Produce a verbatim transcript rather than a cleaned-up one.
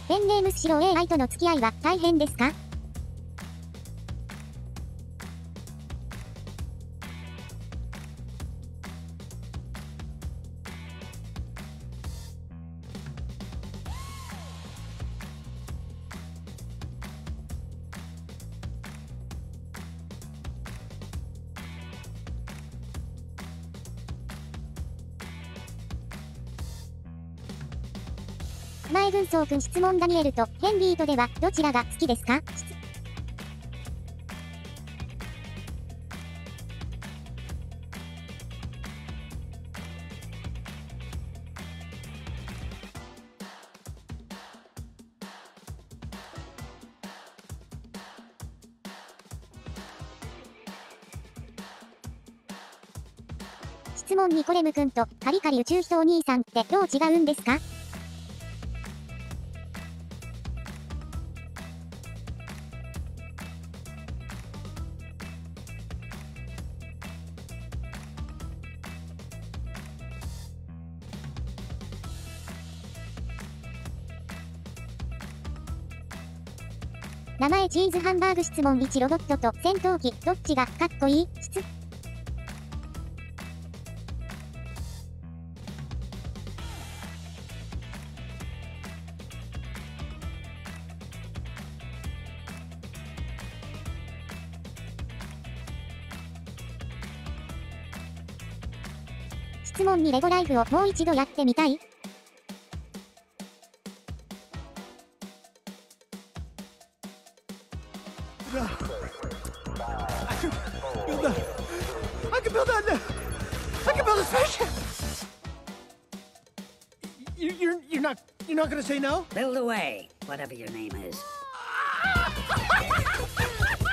ペンネームスシロー エーアイ との付き合いは大変ですか？前軍曹くん質問ダニエルとヘンリーとではどちらが好きですか？質問にコレムくんとカリカリ宇宙人お兄さんってどう違うんですか？名前チーズハンバーグ質問いちロボットと戦闘機どっちがかっこいい？質質問にレゴライフをもう一度やってみたい？ I can build a. I can build a. I can build a spaceship. You, you're you're not you're not gonna say no? Build away, whatever your name is.